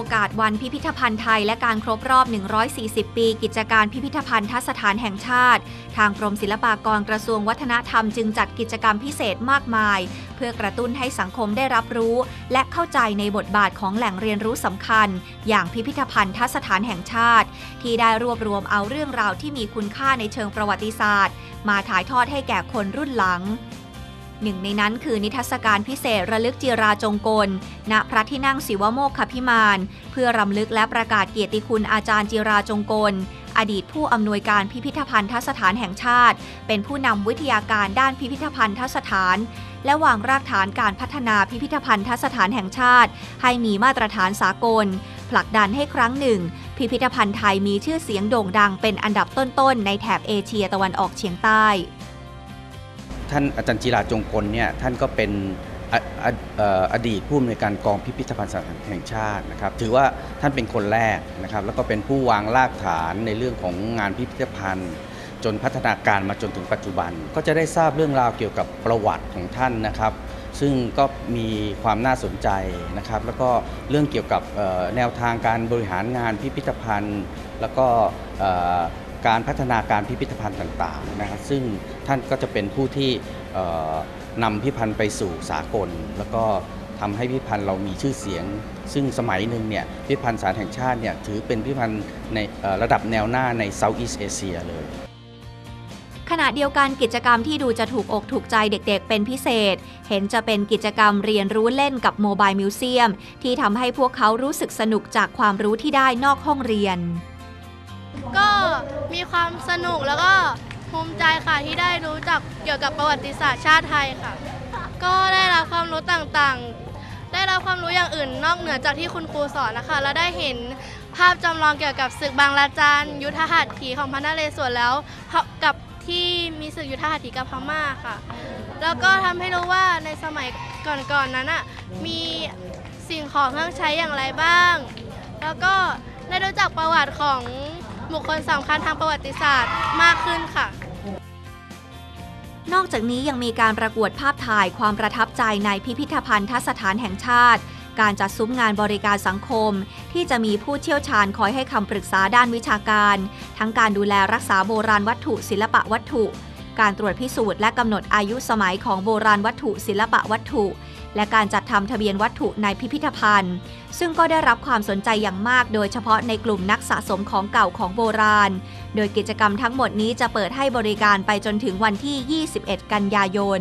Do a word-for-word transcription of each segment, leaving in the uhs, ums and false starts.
อกาสวันพิพิธภัณฑ์ไทยและการครบรอบ หนึ่งร้อยสี่สิบ ปีกิจการพิพิธภัณฑสถานแห่งชาติทางกรมศิลปากรกระทรวงวัฒนธรรมจึงจัดกิจกรรมพิเศษมากมายเพื่อกระตุ้นให้สังคมได้รับรู้และเข้าใจในบทบาทของแหล่งเรียนรู้สำคัญอย่างพิพิธภัณฑสถานแห่งชาติที่ได้รวบรวมเอาเรื่องราวที่มีคุณค่าในเชิงประวัติศาสตร์มาถ่ายทอดให้แก่คนรุ่นหลังหนึ่งในนั้นคือนิทรรศการพิเศษระลึกจิราจงกลณพระที่นั่งศิวโมกขพิมานเพื่อรำลึกและประกาศเกียรติคุณอาจารย์จิราจงกลอดีตผู้อำนวยการพิพิธภัณฑสถานแห่งชาติเป็นผู้นำวิทยาการด้านพิพิธภัณฑสถานและวางรากฐานการพัฒนาพิพิธภัณฑสถานแห่งชาติให้มีมาตรฐานสากลผลักดันให้ครั้งหนึ่งพิพิธภัณฑ์ไทยมีชื่อเสียงโด่งดังเป็นอันดับต้นๆในแถบเอเชียตะวันออกเฉียงใต้ท่านอาจารย์จิราจงกลเนี่ยท่านก็เป็นอดีตผู้อำนวยการกองพิพิธภัณฑ์แห่งชาตินะครับถือว่าท่านเป็นคนแรกนะครับแล้วก็เป็นผู้วางรากฐานในเรื่องของงานพิพิธภัณฑ์จนพัฒนาการมาจนถึงปัจจุบันก็จะได้ทราบเรื่องราวเกี่ยวกับประวัติของท่านนะครับซึ่งก็มีความน่าสนใจนะครับแล้วก็เรื่องเกี่ยวกับแนวทางการบริหารงานพิพิธภัณฑ์แล้วก็การพัฒนาการพิพิธภัณฑ์ต่างๆนะครับซึ่งท่านก็จะเป็นผู้ที่นำพิพิธภัณฑ์ไปสู่สากลแล้วก็ทำให้พิพิธภัณฑ์เรามีชื่อเสียงซึ่งสมัยหนึ่งเนี่ยพิพิธภัณฑ์สถานแห่งชาติเนี่ยถือเป็นพิพิธภัณฑ์ในระดับแนวหน้าใน Southeast Asia เลยขณะเดียวกันกิจกรรมที่ดูจะถูกอกถูกใจเด็กๆเป็นพิเศษเห็นจะเป็นกิจกรรมเรียนรู้เล่นกับโมบายมิวเซียมที่ทำให้พวกเขารู้สึกสนุกจากความรู้ที่ได้นอกห้องเรียนก็มีความสนุกแล้วก็ภูมิใจค่ะที่ได้รู้จักเกี่ยวกับประวัติศาสตร์ชาติไทยค่ะก็ได้รับความรู้ต่างๆได้รับความรู้อย่างอื่นนอกเหนือจากที่คุณครูสอนนะคะและได้เห็นภาพจำลองเกี่ยวกับศึกบางระจันยุทธหัตถีของพระนเรศวรแล้วกับที่มีศึกยุทธหัตถีกับพม่าค่ะแล้วก็ทำให้รู้ว่าในสมัยก่อนๆนั้นอ่ะมีสิ่งของเครื่องใช้อย่างไรบ้างแล้วก็ได้รู้จักประวัติของบุคคลสำคัญทางประวัติศาสตร์มากขึ้นค่ะนอกจากนี้ยังมีการประกวดภาพถ่ายความประทับใจในพิพิธภัณฑสถานแห่งชาติการจัดซุ้มงานบริการสังคมที่จะมีผู้เชี่ยวชาญคอยให้คำปรึกษาด้านวิชาการทั้งการดูแลรักษาโบราณวัตถุศิลปะวัตถุการตรวจพิสูจน์และกำหนดอายุสมัยของโบราณวัตถุศิลปะวัตถุและการจัดทำทะเบียนวัตถุในพิพิธภัณฑ์ซึ่งก็ได้รับความสนใจอย่างมากโดยเฉพาะในกลุ่มนักสะสมของเก่าของโบราณโดยกิจกรรมทั้งหมดนี้จะเปิดให้บริการไปจนถึงวันที่ ยี่สิบเอ็ด กันยายน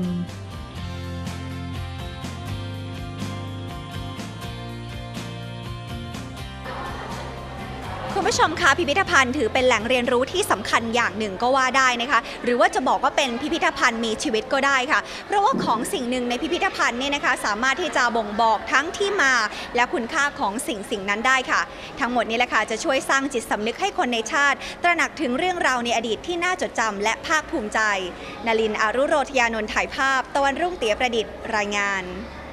คุณผู้ชมคะพิพิธภัณฑ์ถือเป็นแหล่งเรียนรู้ที่สำคัญอย่างหนึ่งก็ว่าได้นะคะหรือว่าจะบอกว่าเป็นพิพิธภัณฑ์มีชีวิตก็ได้ค่ะเพราะว่าของสิ่งหนึ่งในพิพิธภัณฑ์เนี่ยนะคะสามารถที่จะบ่งบอกทั้งที่มาและคุณค่าของสิ่งสิ่งนั้นได้ค่ะทั้งหมดนี้แหละค่ะจะช่วยสร้างจิตสำนึกให้คนในชาติตระหนักถึงเรื่องราวในอดีตที่น่าจดจำและภาคภูมิใจนลิน อารุโรธยานนท์ถ่ายภาพตะวันรุ่งเตี๋ยประดิษฐ์รายงาน